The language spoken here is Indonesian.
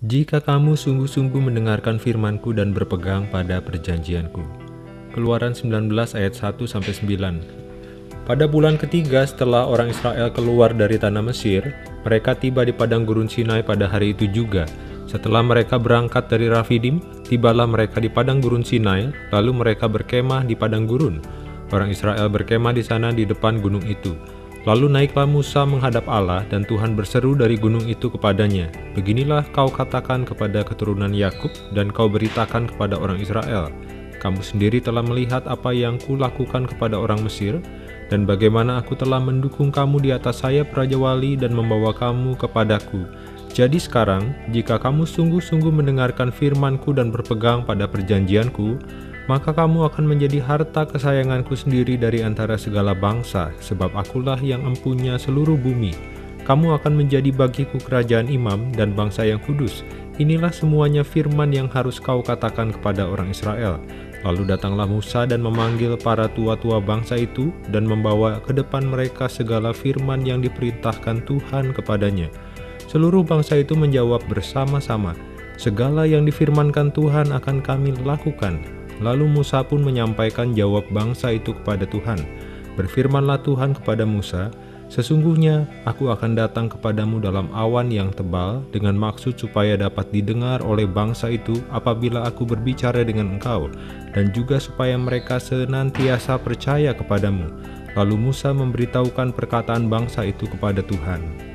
Jika kamu sungguh-sungguh mendengarkan firman-Ku dan berpegang pada perjanjian-Ku. Keluaran 19 ayat 1-9. Pada bulan ketiga setelah orang Israel keluar dari tanah Mesir, mereka tiba di padang gurun Sinai pada hari itu juga. Setelah mereka berangkat dari Rafidim, tibalah mereka di padang gurun Sinai, lalu mereka berkemah di padang gurun. Orang Israel berkemah di sana di depan gunung itu. Lalu naiklah Musa menghadap Allah, dan Tuhan berseru dari gunung itu kepadanya, "Beginilah kau katakan kepada keturunan Yakub, dan kau beritakan kepada orang Israel, kamu sendiri telah melihat apa yang kulakukan kepada orang Mesir, dan bagaimana aku telah mendukung kamu di atas sayap Raja Wali dan membawa kamu kepadaku. Jadi sekarang, jika kamu sungguh-sungguh mendengarkan firman-Ku dan berpegang pada perjanjian-Ku, maka kamu akan menjadi harta kesayanganku sendiri dari antara segala bangsa, sebab akulah yang empunya seluruh bumi. Kamu akan menjadi bagiku kerajaan imam dan bangsa yang kudus. Inilah semuanya firman yang harus kau katakan kepada orang Israel." Lalu datanglah Musa dan memanggil para tua-tua bangsa itu dan membawa ke depan mereka segala firman yang diperintahkan Tuhan kepadanya. Seluruh bangsa itu menjawab bersama-sama, "Segala yang difirmankan Tuhan akan kami lakukan." Lalu Musa pun menyampaikan jawab bangsa itu kepada Tuhan. Berfirmanlah Tuhan kepada Musa, "Sesungguhnya aku akan datang kepadamu dalam awan yang tebal dengan maksud supaya dapat didengar oleh bangsa itu apabila aku berbicara dengan engkau, dan juga supaya mereka senantiasa percaya kepadamu." Lalu Musa memberitahukan perkataan bangsa itu kepada Tuhan.